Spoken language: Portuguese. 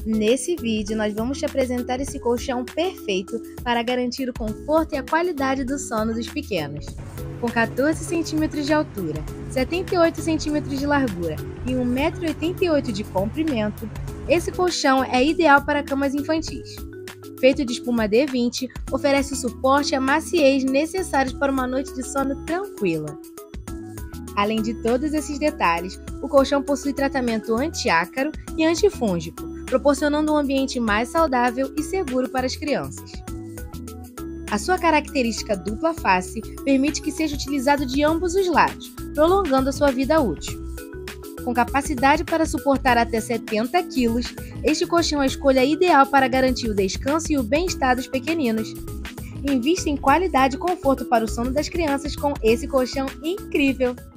Nesse vídeo, nós vamos te apresentar esse colchão perfeito para garantir o conforto e a qualidade do sono dos pequenos. Com 14 cm de altura, 78 cm de largura e 1,88 m de comprimento, esse colchão é ideal para camas infantis. Feito de espuma D20, oferece o suporte e a maciez necessários para uma noite de sono tranquila. Além de todos esses detalhes, o colchão possui tratamento antiácaro e antifúngico, proporcionando um ambiente mais saudável e seguro para as crianças. A sua característica dupla face permite que seja utilizado de ambos os lados, prolongando a sua vida útil. Com capacidade para suportar até 70 kg, este colchão é a escolha ideal para garantir o descanso e o bem-estar dos pequeninos. Invista em qualidade e conforto para o sono das crianças com esse colchão incrível!